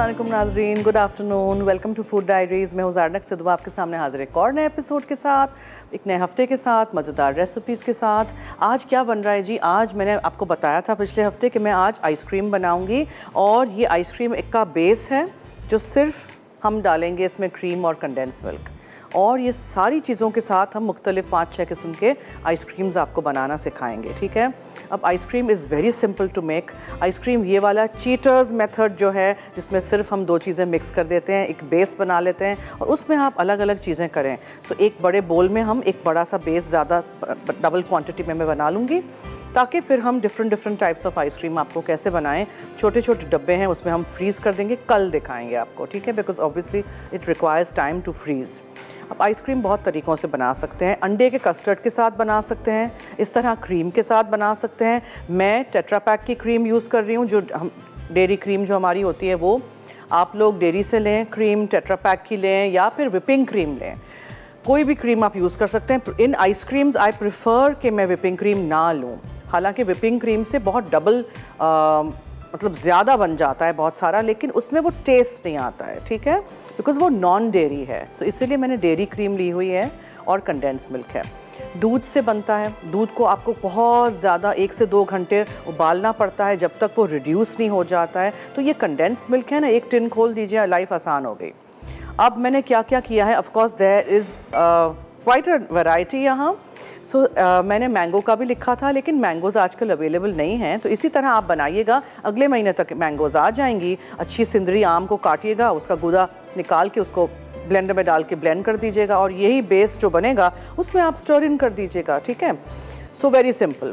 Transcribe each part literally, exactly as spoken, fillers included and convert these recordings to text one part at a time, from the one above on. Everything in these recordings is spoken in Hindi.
अस्सलाम वालेकुम नाज़रीन, good afternoon, welcome to food diaries. मैं हूँ ज़ारनक सिद्धू आपके सामने हाजिर एक और नए एपिसोड के साथ, एक नए हफ्ते के साथ, मज़ेदार रेसिपीज़ के साथ। आज क्या बन रहा है जी? आज मैंने आपको बताया था पिछले हफ्ते कि मैं आज आइसक्रीम बनाऊँगी और ये आइसक्रीम एक का बेस है जो सिर्फ हम डालेंगे इसमें क्रीम और कंडेंस मिल्क, और ये सारी चीज़ों के साथ हम मुख्तलिफ पाँच छः किस्म के आइसक्रीम्स आपको बनाना सिखाएंगे, ठीक है। अब ice cream is very simple to make. Ice cream ये वाला चीटर्स मेथड जो है, जिसमें सिर्फ हम दो चीज़ें मिक्स कर देते हैं, एक बेस बना लेते हैं और उसमें आप अलग अलग चीज़ें करें। सो एक बड़े बोल में हम एक बड़ा सा बेस ज़्यादा डबल क्वान्टिटी में मैं बना लूँगी, ताकि फिर हम different different types of ice cream आपको कैसे बनाएं। छोटे छोटे डब्बे हैं, उसमें हम फ्रीज़ कर देंगे, कल दिखाएंगे आपको, ठीक है, because obviously it requires time to freeze. अब आइसक्रीम बहुत तरीक़ों से बना सकते हैं। अंडे के कस्टर्ड के साथ बना सकते हैं, इस तरह क्रीम के साथ बना सकते हैं। मैं टेट्रा पैक की क्रीम यूज़ कर रही हूँ, जो हम डेयरी क्रीम जो हमारी होती है वो। आप लोग डेयरी से लें क्रीम, टेट्रा पैक की लें या फिर विपिंग क्रीम लें, कोई भी क्रीम आप यूज़ कर सकते हैं। इन आइसक्रीम्स आई प्रेफर कि मैं विपिंग क्रीम ना लूँ, हालांकि विपिंग क्रीम से बहुत डबल आ, मतलब ज़्यादा बन जाता है बहुत सारा, लेकिन उसमें वो टेस्ट नहीं आता है, ठीक है, बिकॉज़ वो नॉन डेयरी है। सो so, इसीलिए मैंने डेयरी क्रीम ली हुई है और कंडेंस मिल्क है। दूध से बनता है, दूध को आपको बहुत ज़्यादा एक से दो घंटे उबालना पड़ता है जब तक वो रिड्यूस नहीं हो जाता है। तो ये कंडेंस मिल्क है ना, एक टिन खोल दीजिए, लाइफ आसान हो गई। अब मैंने क्या क्या किया है, of course there is quite a variety यहाँ। सो so, uh, मैंने मैंगो का भी लिखा था, लेकिन मैंगोज़ आजकल अवेलेबल नहीं हैं, तो इसी तरह आप बनाइएगा। अगले महीने तक मैंगोज़ आ जाएंगी। अच्छी सिंदरी आम को काटिएगा, उसका गूदा निकाल के उसको ब्लेंडर में डाल के ब्लेंड कर दीजिएगा, और यही बेस जो बनेगा उसमें आप स्टर इन कर दीजिएगा, ठीक है। So very simple.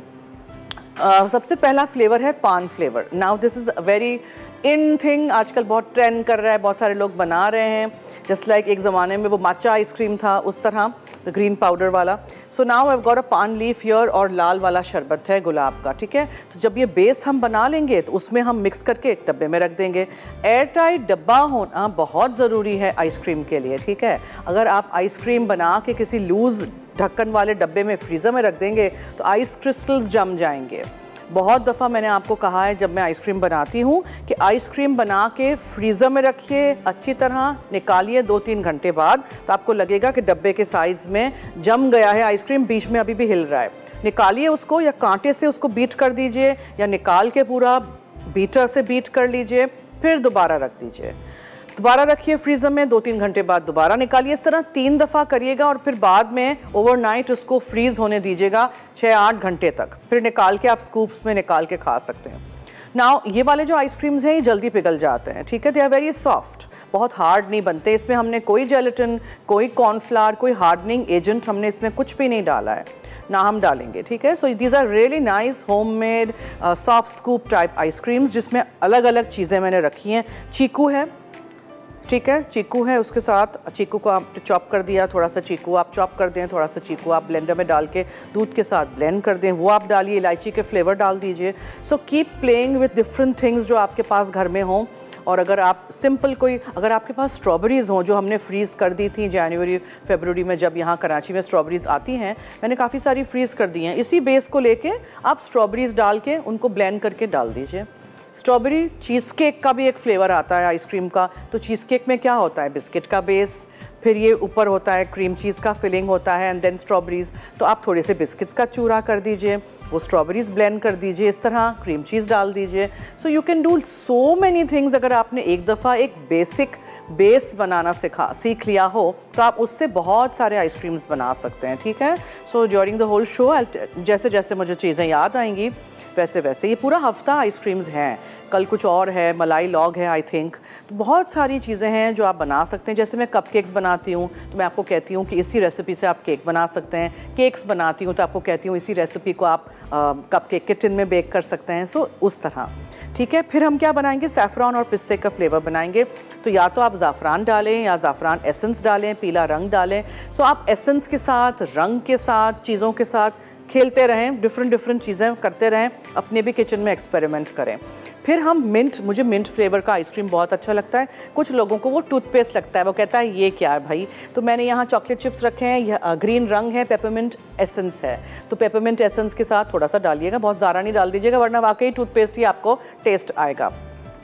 सबसे पहला फ्लेवर है paan flavour. Now this is very in thing, आजकल बहुत ट्रेंड कर रहा है, बहुत सारे लोग बना रहे हैं। जस्ट लाइक like एक ज़माने में वो माचा आइसक्रीम था, उस तरह द ग्रीन पाउडर वाला। So now I have got a paan leaf here, और लाल वाला शरबत है गुलाब का, ठीक है। तो जब ये बेस हम बना लेंगे तो उसमें हम मिक्स करके एक डब्बे में रख देंगे। एयर टाइट डब्बा होना बहुत ज़रूरी है आइसक्रीम के लिए, ठीक है। अगर आप आइसक्रीम बना के किसी लूज़ ढक्कन वाले डब्बे में फ्रीज़र में रख देंगे तो आइस क्रिस्टल्स जम जाएंगे। बहुत दफ़ा मैंने आपको कहा है, जब मैं आइसक्रीम बनाती हूँ, कि आइसक्रीम बना के फ्रीज़र में रखिए, अच्छी तरह निकालिए दो तीन घंटे बाद, तो आपको लगेगा कि डब्बे के साइज़ में जम गया है आइसक्रीम, बीच में अभी भी हिल रहा है। निकालिए उसको, या कांटे से उसको बीट कर दीजिए, या निकाल के पूरा बीटर से बीट कर लीजिए, फिर दोबारा रख दीजिए, दोबारा रखिए फ्रीज़र में, दो तीन घंटे बाद दोबारा निकालिए। इस तरह तीन दफ़ा करिएगा, और फिर बाद में ओवरनाइट उसको फ्रीज़ होने दीजिएगा छः आठ घंटे तक। फिर निकाल के आप स्कूप्स में निकाल के खा सकते हैं। नाउ ये वाले जो आइसक्रीम्स हैं ये जल्दी पिघल जाते हैं, ठीक है, दे आर वेरी सॉफ्ट, बहुत हार्ड नहीं बनते। इसमें हमने कोई जेलेटिन, कोई कॉर्नफ्लावर, कोई हार्डनिंग एजेंट हमने इसमें कुछ भी नहीं डाला है, ना हम डालेंगे, ठीक है। So these are really nice homemade soft scoop type ice creams, जिसमें अलग अलग चीज़ें मैंने रखी हैं। चीकू है, ठीक है, चीकू है, उसके साथ चीकू को आप चॉप कर दिया, थोड़ा सा चीकू आप चॉप कर दें, थोड़ा सा चीकू आप ब्लेंडर में डाल के दूध के साथ ब्लेंड कर दें, वो आप डालिए, इलायची के फ्लेवर डाल दीजिए। So keep playing with different things जो आपके पास घर में हों। और अगर आप सिंपल कोई, अगर आपके पास स्ट्रॉबेरीज़ हों जो हमने फ्रीज़ कर दी थी जनवरी फरवरी में, जब यहाँ कराची में स्ट्रॉबेरीज़ आती हैं, मैंने काफ़ी सारी फ्रीज़ कर दी हैं। इसी बेस को लेके आप स्ट्रॉबेरीज़ डाल के उनको ब्लेंड करके डाल दीजिए। स्ट्रॉबेरी चीज़ केक का भी एक फ्लेवर आता है आइसक्रीम का। तो चीज़ केक में क्या होता है, बिस्किट का बेस, फिर ये ऊपर होता है क्रीम चीज़ का फिलिंग होता है, एंड देन स्ट्रॉबेरीज़। तो आप थोड़े से बिस्किट्स का चूरा कर दीजिए, वो स्ट्रॉबेरीज़ ब्लेंड कर दीजिए, इस तरह क्रीम चीज़ डाल दीजिए। So you can do so many things. अगर आपने एक दफ़ा एक बेसिक बेस बनाना सिखा सीख लिया हो तो आप उससे बहुत सारे आइसक्रीम्स बना सकते हैं, ठीक है। So during the whole show जैसे जैसे मुझे चीज़ें याद आएंगी वैसे वैसे, ये पूरा हफ्ता आइसक्रीम्स हैं। कल कुछ और है, मलाई लॉग है आई थिंक। तो बहुत सारी चीज़ें हैं जो आप बना सकते हैं। जैसे मैं कपकेक्स बनाती हूँ तो मैं आपको कहती हूँ कि इसी रेसिपी से आप केक बना सकते हैं। केक्स बनाती हूँ तो आपको कहती हूँ इसी रेसिपी को आप कपकेक के टिन में बेक कर सकते हैं। सो उस तरह, ठीक है। फिर हम क्या बनाएंगे, सैफ़रॉन और पिस्ते का फ्लेवर बनाएंगे। तो या तो आप ज़ाफ़रान डालें या ज़ाफ़रान एसेंस डालें, पीला रंग डालें। सो आप एसेंस के साथ, रंग के साथ, चीज़ों के साथ खेलते रहें, डिफरेंट डिफरेंट चीज़ें करते रहें, अपने भी किचन में एक्सपेरिमेंट करें। फिर हम मिंट, मुझे मिंट फ्लेवर का आइसक्रीम बहुत अच्छा लगता है। कुछ लोगों को वो टूथपेस्ट लगता है, वो कहता है ये क्या है भाई। तो मैंने यहाँ चॉकलेट चिप्स रखे हैं, यह ग्रीन रंग है, पेपरमिंट एसेंस है। तो पेपरमिंट एसेंस के साथ थोड़ा सा डालिएगा, बहुत ज़्यादा नहीं डाल दीजिएगा, वरना वाकई टूथपेस्ट ही आपको टेस्ट आएगा।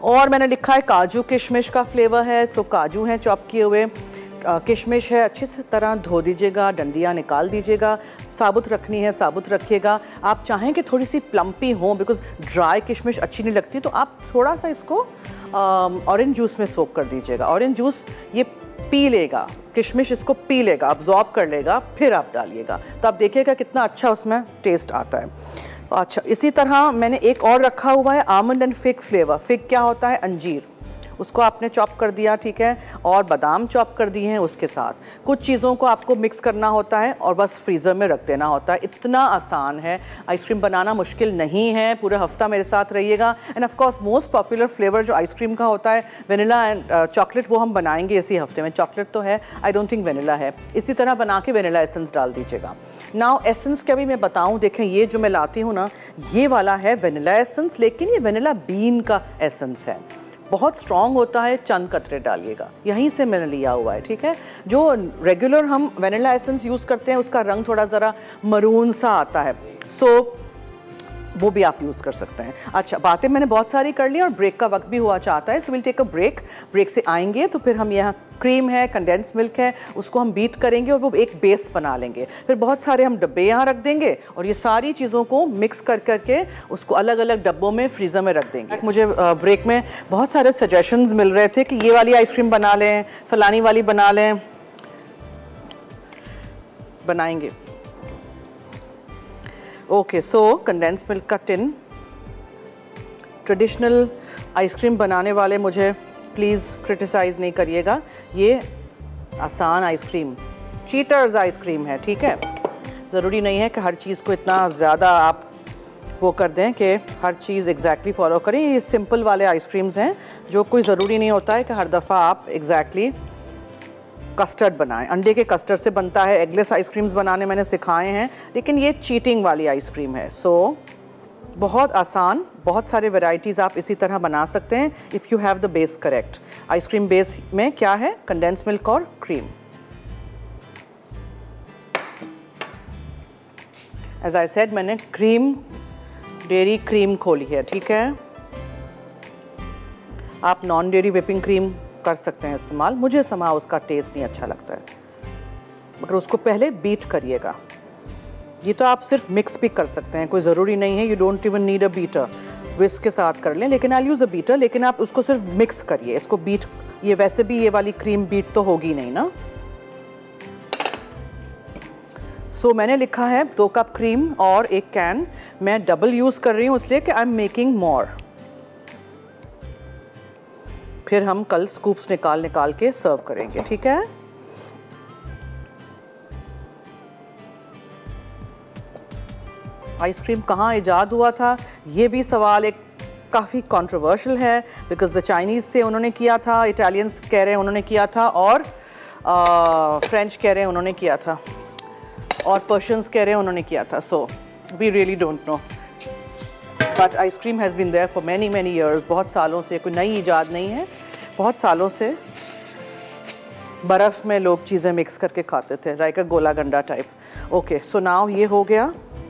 और मैंने लिखा है काजू किशमिश का फ्लेवर है, सो काजू हैं चॉप किए हुए, किशमिश है, अच्छी से तरह धो दीजिएगा, डंडियाँ निकाल दीजिएगा, साबुत रखनी है साबुत रखिएगा। आप चाहें कि थोड़ी सी प्लम्पी हो, बिकॉज ड्राई किशमिश अच्छी नहीं लगती, तो आप थोड़ा सा इसको ऑरेंज जूस में सोक कर दीजिएगा। ऑरेंज जूस ये पी लेगा, किशमिश इसको पी लेगा, अब्जॉर्ब कर लेगा, फिर आप डालिएगा, तो आप देखिएगा कितना अच्छा उसमें टेस्ट आता है। अच्छा, इसी तरह मैंने एक और रखा हुआ है almond and fig flavour. Fig क्या होता है? अंजीर, उसको आपने चॉप कर दिया, ठीक है, और बादाम चॉप कर दिए हैं उसके साथ। कुछ चीज़ों को आपको मिक्स करना होता है और बस फ्रीज़र में रख देना होता है। इतना आसान है, आइसक्रीम बनाना मुश्किल नहीं है। पूरा हफ्ता मेरे साथ रहिएगा। And of course most popular flavour जो आइसक्रीम का होता है वेनिला एंड चॉकलेट, वो हम बनाएंगे इसी हफ्ते में। चॉकलेट तो है, आई डोंट थिंक वेनिला है। इसी तरह बना के वेनिला एसेंस डाल दीजिएगा। नाउ एसेंस का भी मैं बताऊँ, देखें ये जो मैं लाती हूँ ना, ये वाला है वेनिला एसेंस, लेकिन ये वेनिला बीन का एसेंस है, बहुत स्ट्रॉन्ग होता है। चंद कतरे डालिएगा, यहीं से मैंने लिया हुआ है, ठीक है। जो रेगुलर हम वेनिला एसेंस यूज़ करते हैं उसका रंग थोड़ा ज़रा मरून सा आता है, सो वो भी आप यूज़ कर सकते हैं। अच्छा, बातें मैंने बहुत सारी कर ली और ब्रेक का वक्त भी हुआ चाहता है, so will take a break. Break से आएंगे तो फिर हम यहाँ क्रीम है, कंडेंस मिल्क है, उसको हम बीट करेंगे और वो एक बेस बना लेंगे। फिर बहुत सारे हम डब्बे यहाँ रख देंगे और ये सारी चीज़ों को मिक्स कर करके उसको अलग अलग डब्बों में फ्रीज़र में रख देंगे। मुझे ब्रेक में बहुत सारे सजेशंस मिल रहे थे कि ये वाली आइसक्रीम बना लें, फलानी वाली बना लें, बनाएंगे। ओके, सो कंडेंस मिल्क का टिन। ट्रेडिशनल आइसक्रीम बनाने वाले मुझे प्लीज़ क्रिटिसाइज़ नहीं करिएगा, ये आसान आइसक्रीम, चीटर्स आइसक्रीम है, ठीक है। ज़रूरी नहीं है कि हर चीज़ को इतना ज़्यादा आप वो कर दें कि हर चीज़ एग्जैक्टली फॉलो करें। ये सिंपल वाले आइसक्रीम्स हैं जो कोई ज़रूरी नहीं होता है कि हर दफ़ा आप एग्जैक्टली कस्टर्ड बनाएं। अंडे के कस्टर्ड से बनता है, एगलेस आइसक्रीम्स बनाने मैंने सिखाए हैं, लेकिन ये चीटिंग वाली आइसक्रीम है। सो so, बहुत आसान, बहुत सारे वैरायटीज़ आप इसी तरह बना सकते हैं if you have the base correct. Ice cream base में क्या है? कंडेंस मिल्क और क्रीम। एज आई सेड, मैंने क्रीम, डेयरी क्रीम खोली है, ठीक है। आप नॉन डेयरी व्हिपिंग क्रीम कर सकते हैं इस्तेमाल, मुझे समा उसका टेस्ट नहीं अच्छा लगता है, मगर उसको पहले बीट करिएगा। ये तो आप सिर्फ मिक्स भी कर सकते हैं, कोई ज़रूरी नहीं है, you don't even need a beater, whisk के साथ कर लें, लेकिन आई यूज़ अ बीटर, लेकिन आप उसको सिर्फ मिक्स करिए, इसको बीट। ये वैसे भी ये वाली क्रीम बीट तो होगी नहीं ना। सो so, मैंने लिखा है दो कप क्रीम और एक कैन, मैं डबल यूज़ कर रही हूँ इसलिए कि आई एम मेकिंग मोर। फिर हम कल स्कूप्स निकाल निकाल के सर्व करेंगे, ठीक है। आइसक्रीम कहाँ इजाद हुआ था, ये भी सवाल एक काफ़ी कंट्रोवर्शियल है, बिकॉज द चाइनीज़ से उन्होंने किया था, इटालियंस कह रहे हैं उन्होंने किया था, और फ्रेंच कह रहे हैं उन्होंने किया था, और पर्शियंस कह रहे हैं उन्होंने किया था। So we really don't know, but ice cream has been there for many many years. बहुत सालों से, कोई नई ईजाद नहीं है, बहुत सालों से बर्फ़ में लोग चीज़ें मिक्स करके खाते थे, लाइक अ गोला गंडा टाइप। ओके, सो नाउ ये हो गया,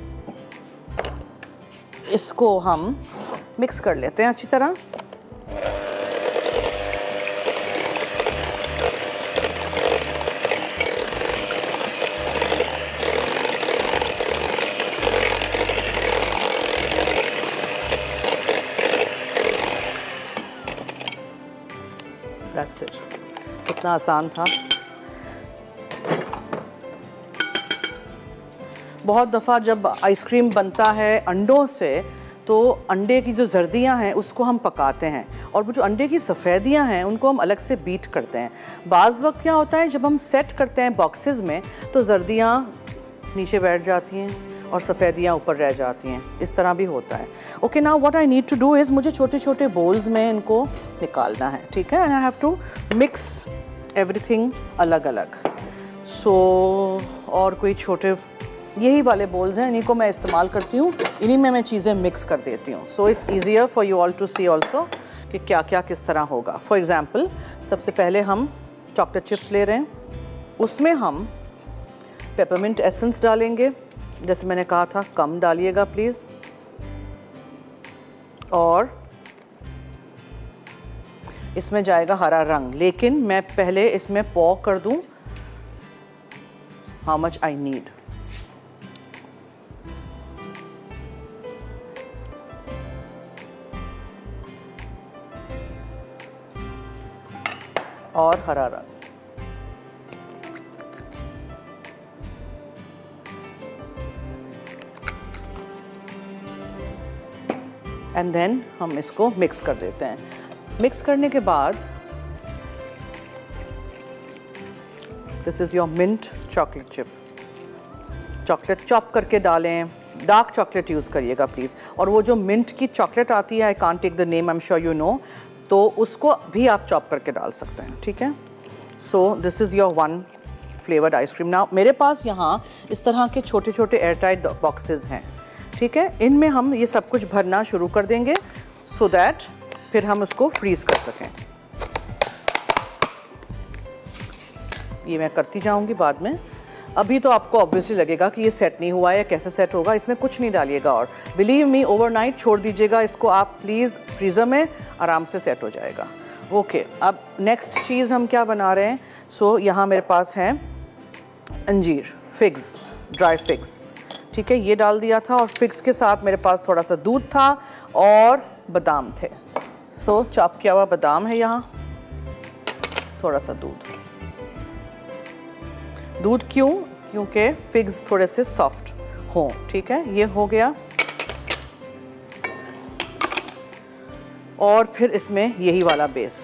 इसको हम मिक्स कर लेते हैं अच्छी तरह। That's it. कितना आसान था। बहुत दफ़ा जब आइसक्रीम बनता है अंडों से, तो अंडे की जो जर्दियाँ हैं उसको हम पकाते हैं, और वो जो अंडे की सफ़ेदियाँ हैं उनको हम अलग से बीट करते हैं। बाज़ वक्त क्या होता है, जब हम सेट करते हैं बॉक्सेस में, तो जर्दियाँ नीचे बैठ जाती हैं और सफ़ेदियाँ ऊपर रह जाती हैं, इस तरह भी होता है। Okay, now what I need to do is, मुझे छोटे छोटे बोल्स में इनको निकालना है, ठीक है। And I have to mix everything अलग अलग। सो so, और कोई छोटे यही वाले बोल्स हैं, इन्हीं को मैं इस्तेमाल करती हूँ, इन्हीं में मैं चीज़ें मिक्स कर देती हूँ। So it's easier for you all to see also कि क्या क्या किस तरह होगा। फॉर एग्ज़ाम्पल, सबसे पहले हम चॉकलेट चिप्स ले रहे हैं, उसमें हम पेपरमिंट एसेंस डालेंगे, जैसे मैंने कहा था कम डालिएगा प्लीज़, और इसमें जाएगा हरा रंग, लेकिन मैं पहले इसमें पॉ कर दूं हाउ मच आई नीड। और हरा रंग, एंड देन हम इसको मिक्स कर देते हैं। मिक्स करने के बाद this is your mint chocolate chip. Chocolate chop करके डालें, डार्क चॉकलेट यूज़ करिएगा प्लीज़। और वो जो मिंट की चॉकलेट आती है, I can't take the name, I am sure you know, तो उसको भी आप चॉप करके डाल सकते हैं, ठीक है। So this is your one flavoured ice cream. Now मेरे पास यहाँ इस तरह के छोटे छोटे एयरटाइट बॉक्सेस हैं, ठीक है। इनमें हम ये सब कुछ भरना शुरू कर देंगे सो so दैट फिर हम उसको फ्रीज कर सकें। ये मैं करती जाऊंगी बाद में। अभी तो आपको ऑब्वियसली लगेगा कि ये सेट नहीं हुआ है, कैसे सेट होगा, इसमें कुछ नहीं डालिएगा और बिलीव मी ओवरनाइट छोड़ दीजिएगा इसको आप प्लीज़ फ्रीज़र में, आराम से सेट हो जाएगा। ओके, अब नेक्स्ट चीज़ हम क्या बना रहे हैं। सो so, यहाँ मेरे पास है अंजीर, फिग्स, ड्राई फिग्स, ठीक है, ये डाल दिया था। और फिग्स के साथ मेरे पास थोड़ा सा दूध था और बादाम थे। सो so, चॉप किया हुआ बादाम है यहाँ, थोड़ा सा दूध। दूध क्यों? क्योंकि फिग्स थोड़े से सॉफ्ट हों, ठीक है। ये हो गया। और फिर इसमें यही वाला बेस।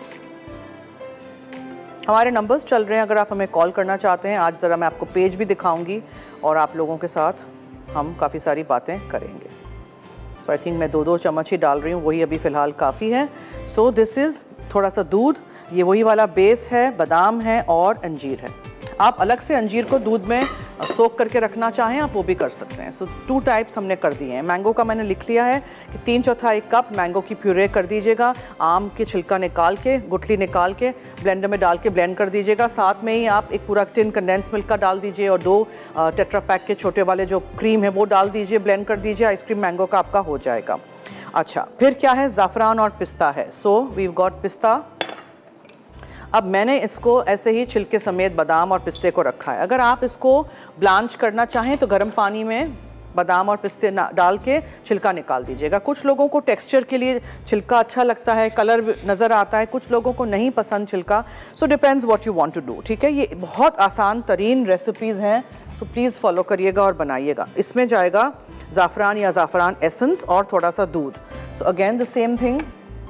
हमारे नंबर्स चल रहे हैं, अगर आप हमें कॉल करना चाहते हैं। आज ज़रा मैं आपको पेज भी दिखाऊंगी और आप लोगों के साथ हम काफ़ी सारी बातें करेंगे। सो आई थिंक मैं दो दो चम्मच ही डाल रही हूँ, वही अभी फ़िलहाल काफ़ी है। सो दिस इज़ थोड़ा सा दूध, ये वही वाला बेस है, बादाम है और अंजीर है। आप अलग से अंजीर को दूध में सोक करके रखना चाहें आप वो भी कर सकते हैं। सो टू टाइप्स हमने कर दिए हैं। मैंगो का मैंने लिख लिया है कि तीन चौथाई कप मैंगो की प्यूरे कर दीजिएगा। आम के छिलका निकाल के, गुठली निकाल के ब्लेंडर में डाल के ब्लेंड कर दीजिएगा। साथ में ही आप एक पूरा टिन कंडेंस मिल्क का डाल दीजिए और दो टेट्रा पैक के छोटे वाले जो क्रीम है वो डाल दीजिए, ब्लेंड कर दीजिए। आइसक्रीम मैंगो का आपका हो जाएगा। अच्छा, फिर क्या है, ज़ाफ़रान और पिस्ता है। सो वीव गॉट पिस्ता। अब मैंने इसको ऐसे ही छिलके समेत बादाम और पिस्ते को रखा है। अगर आप इसको ब्लांच करना चाहें तो गर्म पानी में बादाम और पिस्ते डाल के छिलका निकाल दीजिएगा। कुछ लोगों को टेक्सचर के लिए छिलका अच्छा लगता है, कलर नज़र आता है, कुछ लोगों को नहीं पसंद छिलका। So depends what you want to do, ठीक है। ये बहुत आसान तरीन रेसिपीज़ हैं, सो प्लीज़ फॉलो करिएगा और बनाइएगा। इसमें जाएगा ज़ाफ़रान या ज़ाफ़रान एसेंस और थोड़ा सा दूध। So again the same thing,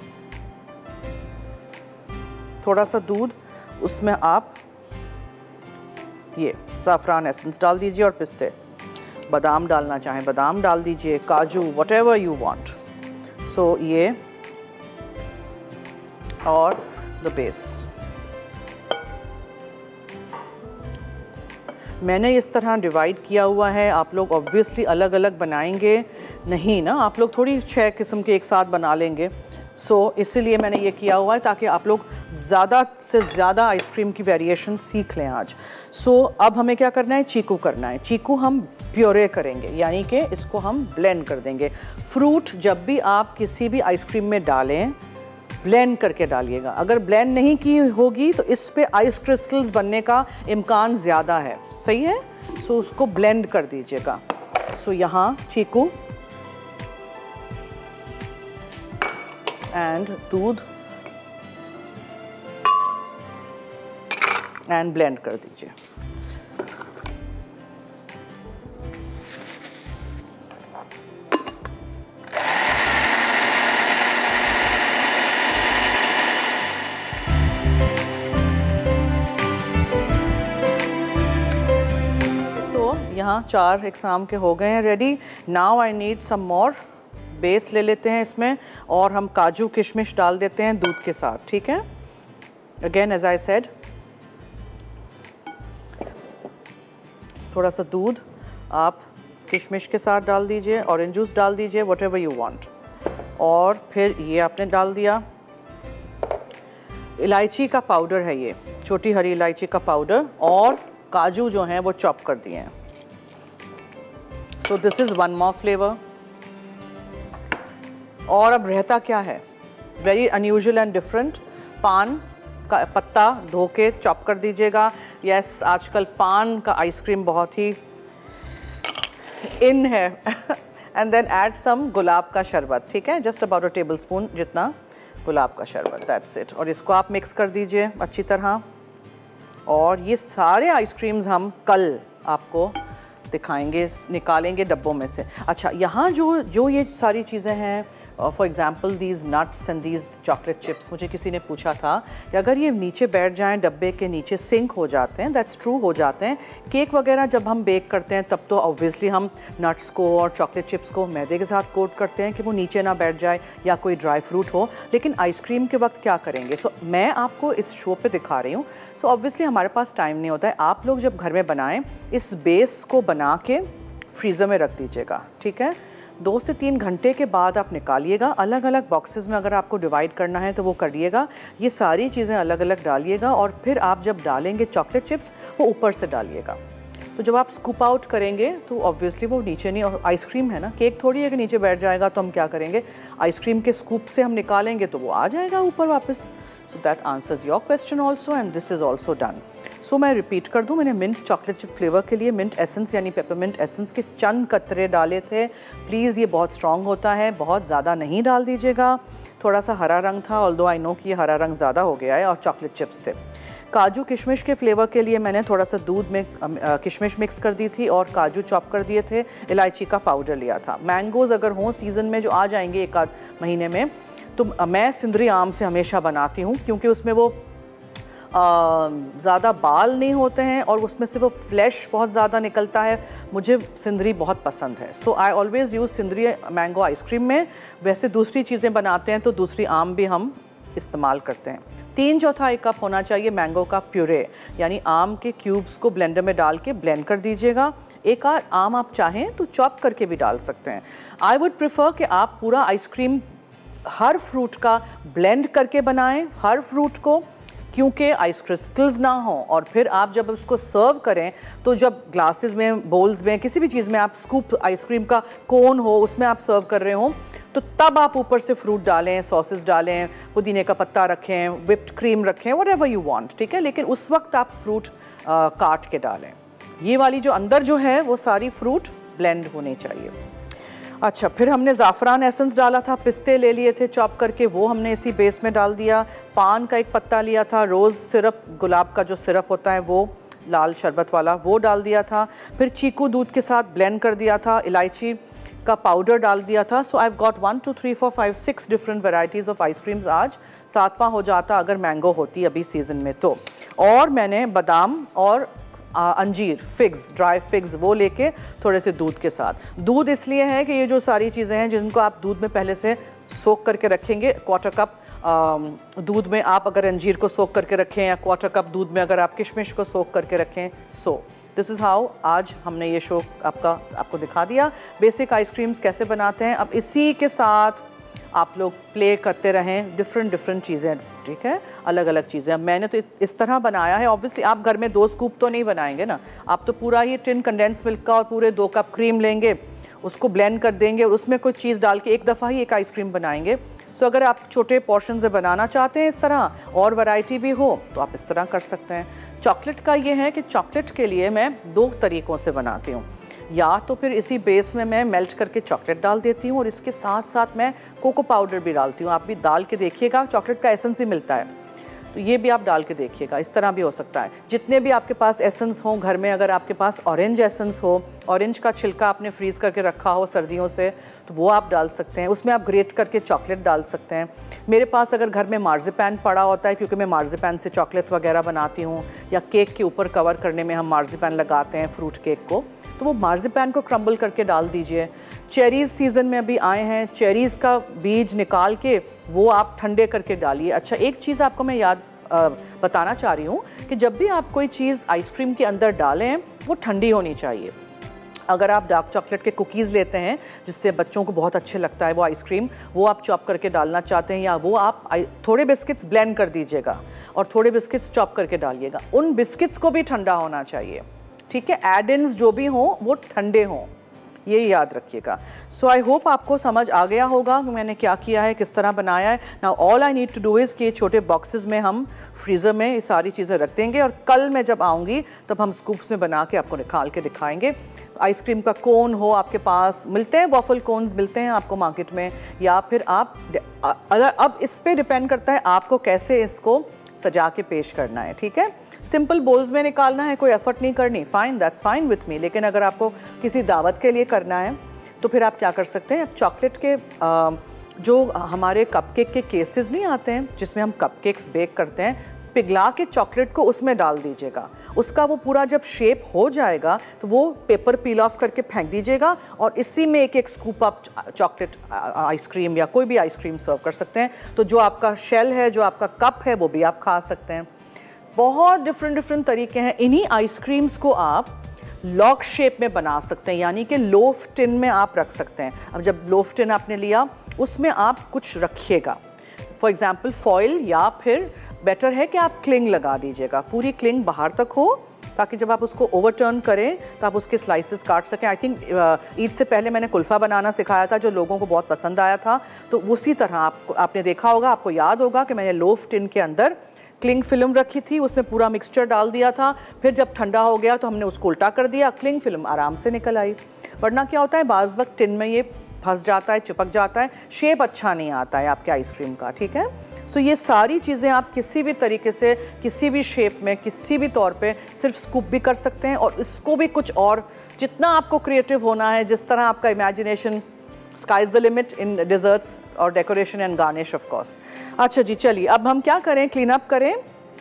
थोड़ा सा दूध, उसमें आप ये ज़ाफ़रान एसेंस डाल दीजिए और पिस्ते। बादाम डालना चाहें बादाम डाल दीजिए, काजू, व्हाटएवर यू वांट। सो ये और द बेस। मैंने इस तरह डिवाइड किया हुआ है। आप लोग ऑब्वियसली अलग अलग बनाएंगे नहीं ना, आप लोग थोड़ी छः किस्म के एक साथ बना लेंगे। सो so, इसीलिए मैंने ये किया हुआ है ताकि आप लोग ज़्यादा से ज़्यादा आइसक्रीम की वेरिएशन सीख लें आज। सो so, अब हमें क्या करना है, चीकू करना है। चीकू हम प्योरे करेंगे, यानी कि इसको हम ब्लेंड कर देंगे। फ्रूट जब भी आप किसी भी आइसक्रीम में डालें, ब्लेंड करके डालिएगा। अगर ब्लेंड नहीं की होगी तो इस पे आइस क्रिस्टल्स बनने का इम्कान ज़्यादा है, सही है। सो so, उसको ब्लेंड कर दीजिएगा। सो so, यहाँ चीकू एंड दूध एंड ब्लेंड कर दीजिए। सो यहाँ चार एग्जाम के हो गए हैं ready. Now I need some more. Base ले लेते हैं इसमें और हम काजू किशमिश डाल देते हैं दूध के साथ, ठीक है। अगेन एज आई सेड, थोड़ा सा दूध आप किशमिश के साथ डाल दीजिए, ऑरेंज जूस डाल दीजिए, व्हाटएवर यू वांट। और फिर ये आपने डाल दिया इलायची का पाउडर है, ये छोटी हरी इलायची का पाउडर, और काजू जो हैं वो चॉप कर दिए हैं। So this is one more flavour. और अब रहता क्या है, वेरी अनयूजुअल एंड डिफरेंट। पान का पत्ता धो के चॉप कर दीजिएगा। यस, आजकल पान का आइसक्रीम बहुत ही इन है। एंड देन ऐड सम गुलाब का शरबत, ठीक है, just about a tablespoon जितना गुलाब का शरबत, दैट्स इट। और इसको आप मिक्स कर दीजिए अच्छी तरह। और ये सारे आइसक्रीम्स हम कल आपको दिखाएंगे, निकालेंगे डब्बों में से। अच्छा, यहाँ जो जो ये सारी चीज़ें हैं, for example these nuts and these chocolate chips, मुझे किसी ने पूछा था कि अगर ये नीचे बैठ जाएं, डब्बे के नीचे सिंक हो जाते हैं, दैट्स ट्रू, हो जाते हैं। केक वगैरह जब हम बेक करते हैं तब तो ऑब्वियसली हम नट्स को और चॉकलेट चिप्स को मैदे के साथ कोट करते हैं कि वो नीचे ना बैठ जाए या कोई ड्राई फ्रूट हो, लेकिन आइसक्रीम के वक्त क्या करेंगे? सो so, मैं आपको इस शो पे दिखा रही हूँ। सो so, ऑब्वियसली हमारे पास टाइम नहीं होता है। आप लोग जब घर में बनाएं, इस बेस को बना के फ्रीज़र में रख दीजिएगा, ठीक है। दो से तीन घंटे के बाद आप निकालिएगा। अलग अलग बॉक्सेस में अगर आपको डिवाइड करना है तो वो करिएगा। ये सारी चीज़ें अलग अलग डालिएगा और फिर आप जब डालेंगे चॉकलेट चिप्स, वो ऊपर से डालिएगा। तो जब आप स्कूप आउट करेंगे तो ऑब्वियसली वो नीचे नहीं, और आइसक्रीम है ना, केक थोड़ी है कि नीचे बैठ जाएगा। तो हम क्या करेंगे, आइसक्रीम के स्कूप से हम निकालेंगे तो वो आ जाएगा ऊपर वापस। So that answers your question also and this is also done. सो मैं रिपीट कर दूं, मैंने मिंट चॉकलेट चिप फ्लेवर के लिए मिंट एसेंस यानी पेपरमिंट एसेंस के चंद कतरे डाले थे। प्लीज़, ये बहुत स्ट्रॉन्ग होता है, बहुत ज़्यादा नहीं डाल दीजिएगा। थोड़ा सा हरा रंग था, ऑल्दो आई नो कि ये हरा रंग ज़्यादा हो गया है, और चॉकलेट चिप्स थे। काजू किशमिश के फ्लेवर के लिए मैंने थोड़ा सा दूध में किशमिश मिक्स कर दी थी और काजू चॉप कर दिए थे, इलायची का पाउडर लिया था। मैंगोज़ अगर हों सीज़न में, जो आ जाएंगे एक आध महीने में, तो मैं सिंदरी आम से हमेशा बनाती हूँ, क्योंकि उसमें वो ज़्यादा बाल नहीं होते हैं और उसमें से वो फ्लैश बहुत ज़्यादा निकलता है। मुझे सिंदरी बहुत पसंद है। So I always use Sindhri mango ice cream में। वैसे दूसरी चीज़ें बनाते हैं तो दूसरी आम भी हम इस्तेमाल करते हैं। तीन चौथाई कप होना चाहिए मैंगो का प्यूरे, यानी आम के क्यूब्स को ब्लेंडर में डाल के ब्लेंड कर दीजिएगा। एक आध आम आप चाहें तो चॉप करके भी डाल सकते हैं। आई वुड प्रेफर कि आप पूरा आइसक्रीम हर फ्रूट का ब्लेंड करके बनाएं, हर फ्रूट को, क्योंकि आइस क्रिस्टल्स ना हो। और फिर आप जब उसको सर्व करें तो जब ग्लासेस में, बोल्स में, किसी भी चीज़ में आप स्कूप आइसक्रीम का कोन हो उसमें आप सर्व कर रहे हो, तो तब आप ऊपर से फ्रूट डालें, सॉसेस डालें, पुदीने का पत्ता रखें, व्हिप्ड क्रीम रखें, व्हाटएवर यू वांट, ठीक है। लेकिन उस वक्त आप फ्रूट आ, काट के डालें। ये वाली जो अंदर जो है वो सारी फ्रूट ब्लेंड होनी चाहिए। अच्छा, फिर हमने ज़ाफ़रान एसेंस डाला था, पिस्ते ले लिए थे चॉप करके, वो हमने इसी बेस में डाल दिया। पान का एक पत्ता लिया था, रोज़ सिरप, गुलाब का जो सिरप होता है वो, लाल शरबत वाला, वो डाल दिया था। फिर चीकू दूध के साथ ब्लेंड कर दिया था, इलायची का पाउडर डाल दिया था। So I have got one two three four five six different varieties of ice creams. आज सातवां हो जाता अगर मैंगो होती अभी सीज़न में तो। और मैंने बादाम और आ, अंजीर, फिग्स, ड्राई फिग्स, वो लेके थोड़े से दूध के साथ। दूध इसलिए है कि ये जो सारी चीज़ें हैं जिनको आप दूध में पहले से सोक करके रखेंगे, क्वार्टर कप दूध में आप अगर अंजीर को सोक करके रखें, या क्वार्टर कप दूध में अगर आप किशमिश को सोक करके रखें। सो दिस इज़ हाउ आज हमने ये शो आपका आपको दिखा दिया, बेसिक आइसक्रीम्स कैसे बनाते हैं। अब इसी के साथ आप लोग प्ले करते रहें डिफरेंट डिफरेंट चीज़ें, ठीक है, अलग अलग चीज़ें। अब मैंने तो इस तरह बनाया है। ऑब्वियसली आप घर में दो स्कूप तो नहीं बनाएंगे ना, आप तो पूरा ही टिन कंडेंस मिल्क का और पूरे दो कप क्रीम लेंगे, उसको ब्लेंड कर देंगे और उसमें कोई चीज़ डाल के एक दफ़ा ही एक आइसक्रीम बनाएंगे। सो अगर आप छोटे पोर्शन से बनाना चाहते हैं इस तरह, और वैरायटी भी हो, तो आप इस तरह कर सकते हैं। चॉकलेट का ये है कि चॉकलेट के लिए मैं दो तरीक़ों से बनाती हूँ। या तो फिर इसी बेस में मैं मेल्ट करके चॉकलेट डाल देती हूँ और इसके साथ साथ मैं कोको पाउडर भी डालती हूँ। आप भी डाल के देखिएगा, चॉकलेट का एसेंस ही मिलता है, तो ये भी आप डाल के देखिएगा। इस तरह भी हो सकता है। जितने भी आपके पास एसेंस हों घर में, अगर आपके पास ऑरेंज एसेंस हो, ऑरेंज का छिलका आपने फ्रीज़ करके रखा हो सर्दियों से, तो वो आप डाल सकते हैं। उसमें आप ग्रेट करके चॉकलेट डाल सकते हैं। मेरे पास अगर घर में मार्जिपैन पड़ा होता है, क्योंकि मैं मार्जिपैन से चॉकलेट्स वगैरह बनाती हूँ, या केक के ऊपर कवर करने में हम मार्जिपैन लगाते हैं फ्रूट केक को, तो वो मार्जिपैन को क्रम्बल करके डाल दीजिए। चेरीज़ सीज़न में अभी आए हैं, चेरीज़ का बीज निकाल के वो आप ठंडे करके डालिए। अच्छा, एक चीज़ आपको मैं याद आ, बताना चाह रही हूँ कि जब भी आप कोई चीज़ आइसक्रीम के अंदर डालें, वो ठंडी होनी चाहिए। अगर आप डार्क चॉकलेट के कुकीज़ लेते हैं, जिससे बच्चों को बहुत अच्छे लगता है वो आइसक्रीम, वो आप चॉप करके डालना चाहते हैं, या वो आप थोड़े बिस्किट्स ब्लेंड कर दीजिएगा और थोड़े बिस्किट्स चॉप करके डालिएगा। उन बिस्किट्स को भी ठंडा होना चाहिए, ठीक है। एड-इन्स जो भी हों वो ठंडे हों, ये याद रखिएगा। सो आई होप आपको समझ आ गया होगा कि मैंने क्या किया है, किस तरह बनाया है। Now all I need to do is कि छोटे बॉक्सेस में हम फ्रीज़र में ये सारी चीज़ें रख देंगे और कल मैं जब आऊँगी तब हम स्कूप्स में बना के आपको निकाल के दिखाएंगे। आइसक्रीम का कोन हो आपके पास, मिलते हैं वॉफल कोन्स मिलते हैं आपको मार्केट में, या फिर आप अब इस पे डिपेंड करता है आपको कैसे इसको सजा के पेश करना है, ठीक है। सिंपल बोल्स में निकालना है, कोई एफर्ट नहीं करनी, fine, that's fine with me. लेकिन अगर आपको किसी दावत के लिए करना है तो फिर आप क्या कर सकते हैं, चॉकलेट के आ, जो हमारे कपकेक के केसेस नहीं आते हैं जिसमें हम कपकेक्स बेक करते हैं, पिघला के चॉकलेट को उसमें डाल दीजिएगा। उसका वो पूरा जब शेप हो जाएगा तो वो पेपर पील ऑफ करके फेंक दीजिएगा और इसी में एक एक स्कूप आप चॉकलेट आइसक्रीम या कोई भी आइसक्रीम सर्व कर सकते हैं। तो जो आपका शेल है, जो आपका कप है, वो भी आप खा सकते हैं। बहुत डिफरेंट डिफरेंट तरीके हैं। इन्हीं आइसक्रीम्स को आप लॉक शेप में बना सकते हैं, यानी कि लोफ टिन में आप रख सकते हैं। अब जब लोफ टिन आपने लिया उसमें आप कुछ रखिएगा, फॉर एग्जाम्पल फॉइल, या फिर बेटर है कि आप क्लिंग लगा दीजिएगा, पूरी क्लिंग बाहर तक हो, ताकि जब आप उसको ओवरटर्न करें तो आप उसके स्लाइसेस काट सकें। आई थिंक ईद से पहले मैंने कुल्फ़ा बनाना सिखाया था जो लोगों को बहुत पसंद आया था, तो उसी तरह आप आपने देखा होगा, आपको याद होगा कि मैंने लोफ टिन के अंदर क्लिंग फिल्म रखी थी, उसमें पूरा मिक्सचर डाल दिया था। फिर जब ठंडा हो गया तो हमने उसको उल्टा कर दिया, क्लिंग फिल्म आराम से निकल आई। वरना क्या होता है, बाज़ वक्त टिन में ये फंस जाता है, चिपक जाता है, शेप अच्छा नहीं आता है आपके आइसक्रीम का, ठीक है। सो so, ये सारी चीज़ें आप किसी भी तरीके से, किसी भी शेप में, किसी भी तौर पे सिर्फ स्कूप भी कर सकते हैं, और इसको भी कुछ और जितना आपको क्रिएटिव होना है, जिस तरह आपका imagination, sky is the limit in desserts और decoration and garnish of course. अच्छा जी, चलिए अब हम क्या करें, क्लीन अप करें।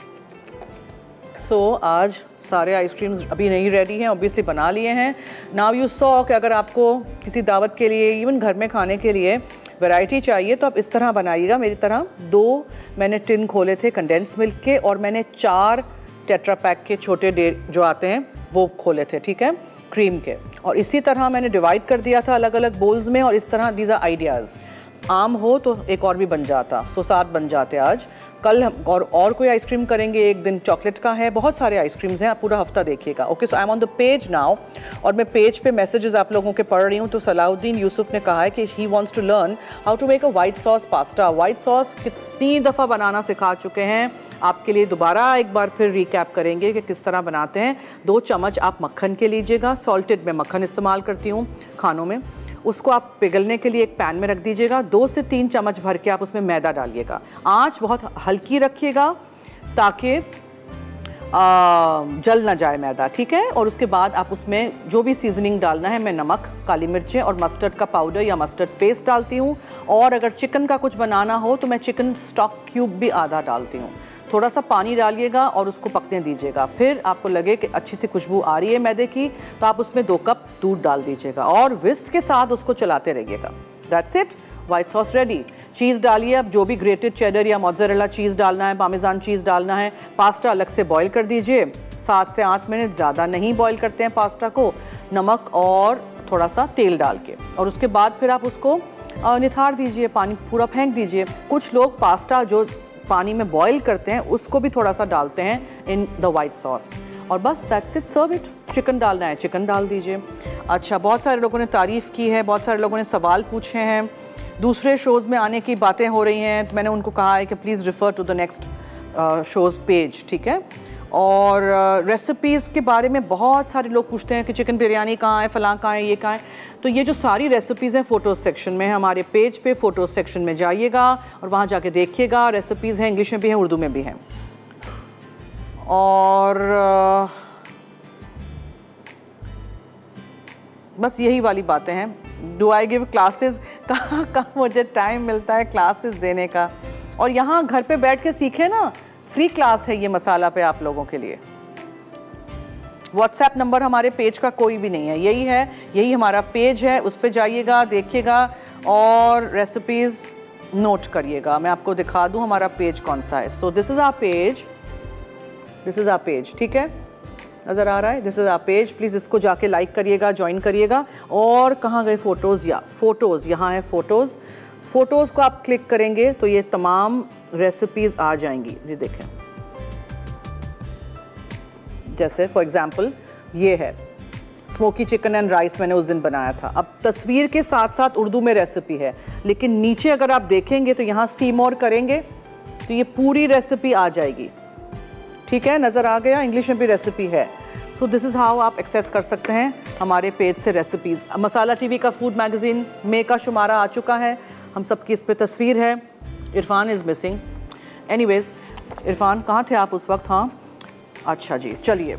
सो so, आज सारे आइसक्रीम्स अभी नहीं रेडी हैं, ऑब्वियसली बना लिए हैं। नाउ यू सॉ कि अगर आपको किसी दावत के लिए, इवन घर में खाने के लिए वैरायटी चाहिए तो आप इस तरह बनाइएगा मेरी तरह। दो मैंने टिन खोले थे कंडेंस मिल्क के, और मैंने चार टेट्रा पैक के छोटे डे जो आते हैं वो खोले थे, ठीक है, क्रीम के। और इसी तरह मैंने डिवाइड कर दिया था अलग अलग बोल्स में, और इस तरह दीज आर आइडियाज़। आम हो तो एक और भी बन जाता, सो सात बन जाते आज। कल हम और और कोई आइसक्रीम करेंगे, एक दिन चॉकलेट का है, बहुत सारे आइसक्रीम्स हैं, आप पूरा हफ्ता देखिएगा। Okay, so I am on the page now, और मैं पेज पे मैसेजेस आप लोगों के पढ़ रही हूँ। तो सलाउद्दीन यूसुफ ने कहा है कि he wants to learn how to make a white sauce pasta. White sauce कितनी दफ़ा बनाना सिखा चुके हैं, आपके लिए दोबारा एक बार फिर रिकैप करेंगे कि किस तरह बनाते हैं। दो चम्मच आप मक्खन के लीजिएगा, सॉल्टेड में मक्खन इस्तेमाल करती हूँ खानों में। उसको आप पिघलने के लिए एक पैन में रख दीजिएगा। दो से तीन चम्मच भर के आप उसमें मैदा डालिएगा। आंच बहुत हल्की रखिएगा ताकि जल ना जाए मैदा, ठीक है। और उसके बाद आप उसमें जो भी सीजनिंग डालना है, मैं नमक, काली मिर्चें और मस्टर्ड का पाउडर या मस्टर्ड पेस्ट डालती हूँ। और अगर चिकन का कुछ बनाना हो तो मैं चिकन स्टॉक क्यूब भी आधा डालती हूँ। थोड़ा सा पानी डालिएगा और उसको पकने दीजिएगा। फिर आपको लगे कि अच्छी सी खुशबू आ रही है मैदे की, तो आप उसमें दो कप दूध डाल दीजिएगा और विस्क के साथ उसको चलाते रहिएगा। That's it, white sauce ready. Cheese डालिए, अब जो भी ग्रेटेड चेडर या मोज़रेला चीज़ डालना है, पामेजान चीज़ डालना है। पास्ता अलग से बॉईल कर दीजिए, सात से आठ मिनट, ज़्यादा नहीं बॉईल करते हैं पास्ता को, नमक और थोड़ा सा तेल डाल के। और उसके बाद फिर आप उसको निथार दीजिए, पानी पूरा फेंक दीजिए। कुछ लोग पास्ता जो पानी में बॉईल करते हैं उसको भी थोड़ा सा डालते हैं इन द वाइट सॉस, और बस that's it, serve it. Chicken डालना है, चिकन डाल दीजिए। अच्छा, बहुत सारे लोगों ने तारीफ़ की है, बहुत सारे लोगों ने सवाल पूछे हैं, दूसरे शोज़ में आने की बातें हो रही हैं, तो मैंने उनको कहा है कि please refer to the next shows page, ठीक है। और रेसिपीज़ uh, के बारे में बहुत सारे लोग पूछते हैं कि चिकन बिरयानी कहाँ है, फ़लाँ कहाँ है, ये कहाँ है। तो ये जो सारी रेसिपीज़ हैं फ़ोटोज़ सेक्शन में है, हमारे पेज पे फ़ोटोज़ सेक्शन में जाइएगा और वहाँ जाके देखिएगा। रेसिपीज़ हैं, इंग्लिश में भी हैं, उर्दू में भी हैं। और uh, बस यही वाली बातें हैं। डू आई गिव क्लासेस, कहाँ कहाँ मुझे टाइम मिलता है क्लासेस देने का। और यहाँ घर पे बैठ के सीखें ना, फ्री क्लास है ये मसाला पे आप लोगों के लिए। व्हाट्सएप नंबर हमारे पेज का कोई भी नहीं है, यही है, यही हमारा पेज है, उस पर जाइएगा, देखिएगा और रेसिपीज़ नोट करिएगा। मैं आपको दिखा दूँ हमारा पेज कौन सा है। So this is our page, this is our page, ठीक है, नज़र आ रहा है, this is our page. Please इसको जाके लाइक करिएगा, ज्वाइन करिएगा। और कहाँ गए फ़ोटोज़, या फ़ोटोज़, यहाँ है फ़ोटोज़। फ़ोटोज़ को आप क्लिक करेंगे तो ये तमाम रेसिपीज़ आ जाएंगी। ये देखें, जैसे फॉर एग्ज़ाम्पल ये है स्मोकी चिकन एंड राइस मैंने उस दिन बनाया था। अब तस्वीर के साथ साथ उर्दू में रेसिपी है, लेकिन नीचे अगर आप देखेंगे तो यहाँ सी मोर करेंगे तो ये पूरी रेसिपी आ जाएगी। ठीक है, नज़र आ गया, इंग्लिश में भी रेसिपी है। सो दिस इज़ हाउ आप एक्सेस कर सकते हैं हमारे पेज से रेसिपीज़। मसाला टीवी का फूड मैगज़ीन मे का शुमारा आ चुका है, हम सबकी इस पर तस्वीर है। Irfan is missing. Anyways, Irfan कहाँ थे आप उस वक्त? हाँ, अच्छा जी, चलिए।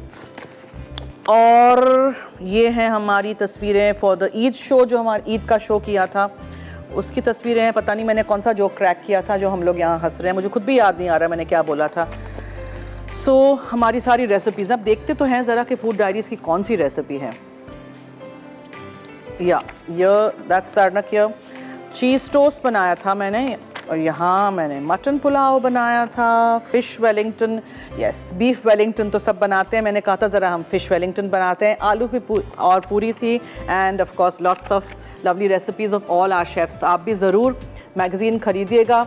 और ये हैं हमारी तस्वीरें फॉर द ईद शो, जो हमारा ईद का शो किया था उसकी तस्वीरें हैं। पता नहीं मैंने कौन सा जोक क्रैक किया था जो हम लोग यहाँ हंस रहे हैं, मुझे खुद भी याद नहीं आ रहा मैंने क्या बोला था। सो so, हमारी सारी रेसिपीज़, अब देखते तो हैं ज़रा कि फूड डायरीज़ की कौन सी रेसिपी है। या ये दैट्स सारनक, ये चीज़ टोस्ट बनाया था मैंने, और यहाँ मैंने मटन पुलाव बनाया था, fish Wellington, yes beef Wellington तो सब बनाते हैं, मैंने कहा था ज़रा हम फ़िश वेलिंगटन बनाते हैं। आलू भी पू, और पूरी थी, and of course lots of lovely recipes of all our chefs. आप भी ज़रूर मैगज़ीन ख़रीदिएगा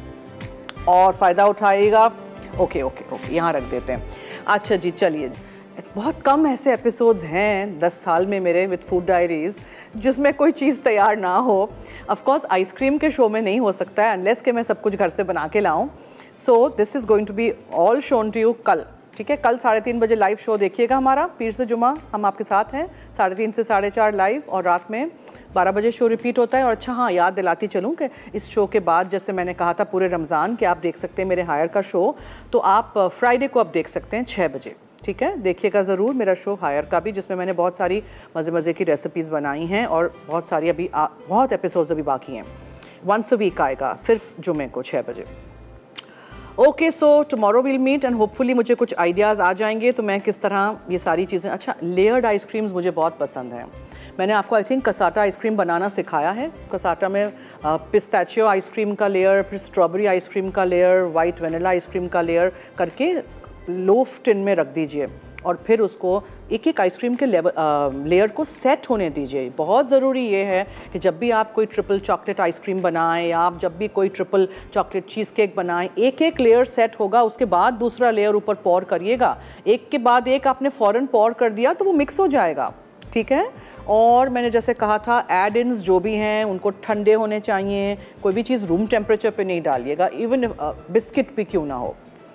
और फ़ायदा उठाइएगा। ओके ओके ओके, यहाँ रख देते हैं। अच्छा जी, चलिए। बहुत कम ऐसे एपिसोड्स हैं दस साल में मेरे विद फूड डायरीज़ जिसमें कोई चीज़ तैयार ना हो। ऑफ कोर्स आइसक्रीम के शो में नहीं हो सकता है अनलेस कि मैं सब कुछ घर से बना के लाऊं। So this is going to be all shown to you कल। ठीक है, कल साढ़े तीन बजे लाइव शो देखिएगा हमारा, पीर से जुमा हम आपके साथ हैं, साढ़े तीन से साढ़े चार लाइव, और रात में बारह बजे शो रिपीट होता है। और अच्छा हाँ, याद दिलाती चलूँ कि इस शो के बाद जैसे मैंने कहा था पूरे रमज़ान के आप देख सकते हैं मेरे हायर का शो, तो आप फ्राइडे को आप देख सकते हैं छः बजे। ठीक है, देखिएगा ज़रूर मेरा शो हायर का भी, जिसमें मैंने बहुत सारी मज़े मज़े की रेसिपीज़ बनाई हैं और बहुत सारी अभी आ, बहुत एपिसोड्स अभी बाकी हैं। वंस अ वीक आएगा, सिर्फ जुमे को छः बजे। Okay, so tomorrow will meet and hopefully मुझे कुछ आइडियाज़ आ जाएंगे तो मैं किस तरह ये सारी चीज़ें। अच्छा, लेयर्ड आइसक्रीम्स मुझे बहुत पसंद हैं। मैंने आपको आई थिंक कसाटा आइसक्रीम बनाना सिखाया है। कसाटा में पिस्ताचियो आइसक्रीम का लेयर, फिर स्ट्रॉबेरी आइसक्रीम का लेयर, वाइट वनीला आइसक्रीम का लेयर करके लोफ टिन में रख दीजिए, और फिर उसको एक एक आइसक्रीम के लेवल लेयर को सेट होने दीजिए। बहुत ज़रूरी ये है कि जब भी आप कोई ट्रिपल चॉकलेट आइसक्रीम बनाएं या आप जब भी कोई ट्रिपल चॉकलेट चीज़ केक बनाएं, एक एक लेयर सेट होगा, उसके बाद दूसरा लेयर ऊपर पॉर करिएगा। एक के बाद एक आपने फ़ौरन पॉर कर दिया तो वो मिक्स हो जाएगा। ठीक है, और मैंने जैसे कहा था एड इन्स जो भी हैं उनको ठंडे होने चाहिए, कोई भी चीज़ रूम टेम्परेचर पे नहीं डालिएगा, इवन बिस्किट भी क्यों ना हो।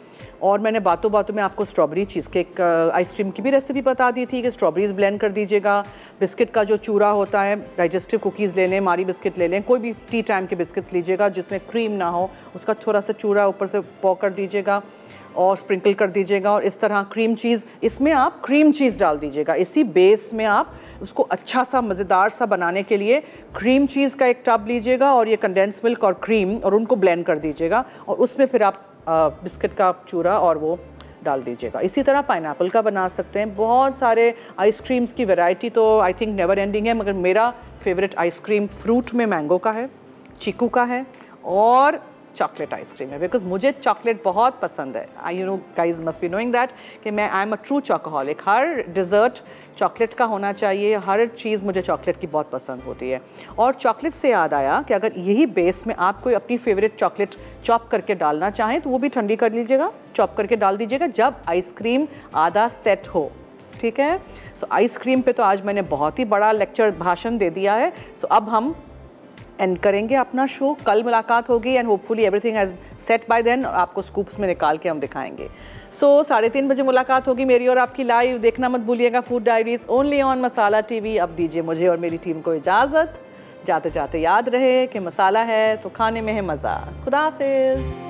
और मैंने बातों बातों में आपको स्ट्रॉबेरी चीज़ केक आइसक्रीम की भी रेसिपी बता दी थी कि स्ट्रॉबेरीज ब्लेंड कर दीजिएगा। बिस्किट का जो चूरा होता है, डाइजेस्टिव कुकीज़ ले लें, मारी बिस्किट ले लें, कोई भी टी टाइम के बिस्किट्स लीजिएगा जिसमें क्रीम ना हो, उसका थोड़ा सा चूरा ऊपर से पॉ कर दीजिएगा और स्प्रिंकल कर दीजिएगा। और इस तरह क्रीम चीज़, इसमें आप क्रीम चीज़ डाल दीजिएगा, इसी बेस में आप उसको अच्छा सा मज़ेदार सा बनाने के लिए क्रीम चीज़ का एक टब लीजिएगा और ये कंडेंस मिल्क और क्रीम, और उनको ब्लेंड कर दीजिएगा, और उसमें फिर आप बिस्किट का चूरा और वो डाल दीजिएगा। इसी तरह पाइनएप्पल का बना सकते हैं। बहुत सारे आइसक्रीम्स की वैरायटी तो आई थिंक नेवर एंडिंग है, मगर मेरा फेवरेट आइसक्रीम फ्रूट में मैंगो का है, चीकू का है और चॉकलेट आइसक्रीम है, बिकॉज मुझे चॉकलेट बहुत पसंद है। I you know guys must be knowing that कि मैं I am a true chocoholic. हर डिज़र्ट चॉकलेट का होना चाहिए, हर चीज़ मुझे चॉकलेट की बहुत पसंद होती है। और चॉकलेट से याद आया कि अगर यही बेस में आप कोई अपनी फेवरेट चॉकलेट चॉप करके डालना चाहें तो वो भी ठंडी कर लीजिएगा, चॉप करके डाल दीजिएगा जब आइसक्रीम आधा सेट हो। ठीक है, सो आइसक्रीम पे तो आज मैंने बहुत ही बड़ा लेक्चर भाषण दे दिया है। सो अब हम एंड करेंगे अपना शो, कल मुलाकात होगी and hopefully everything has set by then, और आपको स्कूप्स में निकाल के हम दिखाएंगे। सो so, साढ़े तीन बजे मुलाकात होगी मेरी और आपकी लाइव। देखना मत भूलिएगा food diaries only on Masala TV. अब दीजिए मुझे और मेरी टीम को इजाज़त। जाते जाते याद रहे कि मसाला है तो खाने में है मज़ा। खुदा हाफिज़।